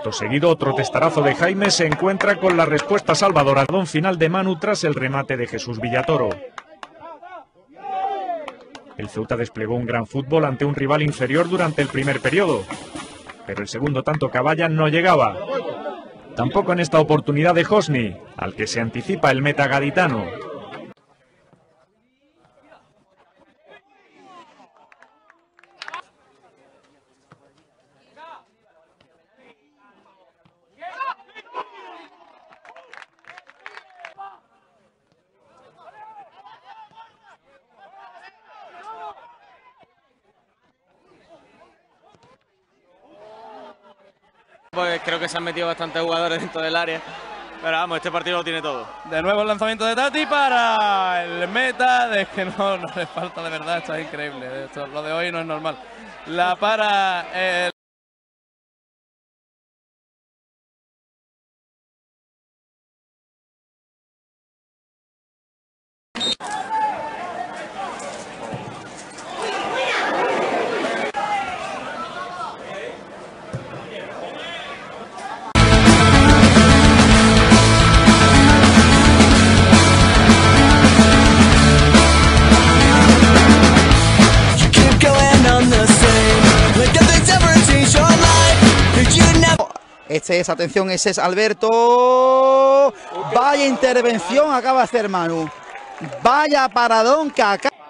Acto seguido, otro testarazo de Jaime se encuentra con la respuesta salvadora. Don final de Manu tras el remate de Jesús Villatoro. El Ceuta desplegó un gran fútbol ante un rival inferior durante el primer periodo, pero el segundo tanto Caballa no llegaba. Tampoco en esta oportunidad de Josni, al que se anticipa el meta gaditano. Pues creo que se han metido bastantes jugadores dentro del área, pero vamos, este partido lo tiene todo. De nuevo el lanzamiento de Tati para el meta, es que no le falta de verdad, esto es increíble, lo de hoy no es normal. La para el... Este es, atención, ese es Alberto. Vaya intervención acaba de hacer Manu. Vaya paradón que acaba.